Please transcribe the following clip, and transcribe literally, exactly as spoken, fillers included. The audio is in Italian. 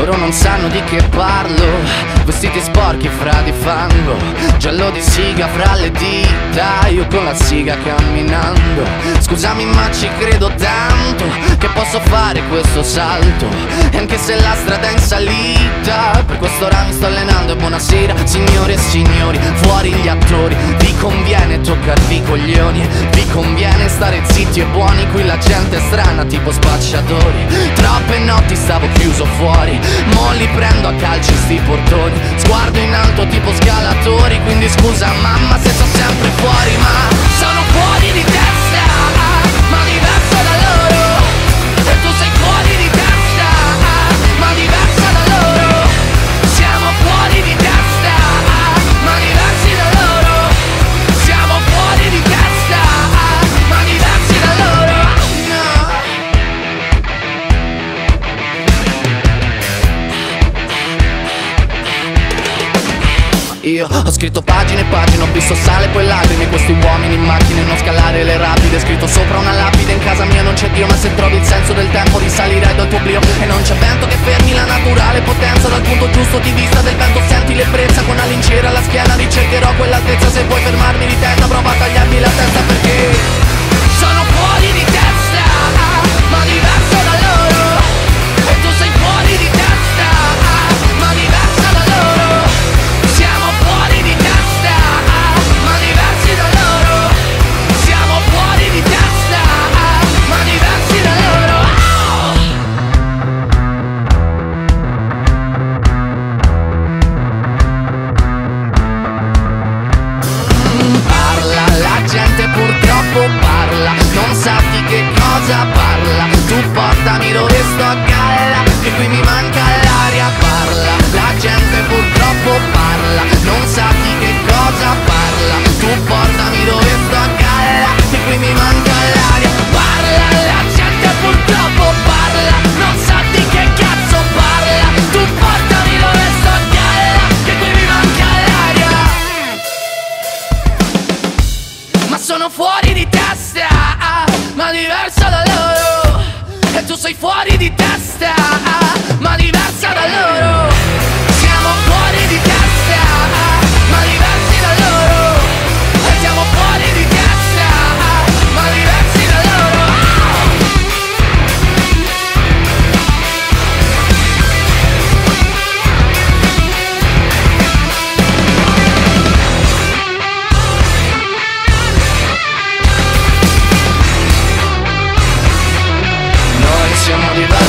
loro non sanno di che parlo. Vestiti sporchi fra di fango, giallo di siga fra le dita, io con la siga camminando. Scusami ma ci credo tanto che posso fare questo salto, e anche se la strada è in salita, per quest'ora mi sto allenando. E buonasera signore e signori, fuori gli attori. Vi conviene toccarvi i coglioni, vi conviene stare zitti e buoni, qui la gente è strana tipo spacciatori. Troppe notti stavo chiuso fuori, mo li prendo a calci sti portoni. Sguardo in alto tipo scalatori, quindi scusa mamma se sto sempre fuori, ma sono fuori di testa, ma diverso da loro. E tu sei fuori di testa, ma diversa da loro. Siamo fuori di testa, ma diversi da loro. Siamo fuori di testa, ma diversi da loro. Io ho scritto pagine e pagine, ho visto sale poi lacrime, questi uomini in macchine, non scalare le rapide. Scritto sopra una lapide, in casa mia non c'è Dio, ma se trovi il senso del tempo risalirai dal tuo oblio. E non c'è vento che fermi la naturale potenza, dal punto giusto di vista del vento senti l'ebbrezza. Con la lincera alla schiena ricercherò quell'altezza, se vuoi fermarmi di testa prova a tagliarmi la testa, perché sono fuori di testa, ma diverso da loro. E tu sei fuori di testa, ma diversa da loro. Siamo fuori di testa, ma diversi da loro. Siamo fuori di testa, ma diversi da loro. Parla, la gente purtroppo parla, non sa di che cosa parla. Tu portami dove sto a galla, che qui mi manca l'aria. Parla, la gente purtroppo parla, non sa di che cosa parla. Tu portami dove sto a galla, che qui mi manca l'aria. Parla, la gente purtroppo parla, non sa di che cazzo parla. Tu portami dove sto a galla, che qui mi manca l'aria. Ma sono fuori di testa, ma diversa da loro. E tu sei fuori di testa, ma diversa da loro. Siamo fuori di testa, ma diversi da loro. E siamo fuori di testa, ma diversi da loro. Noi siamo diversi.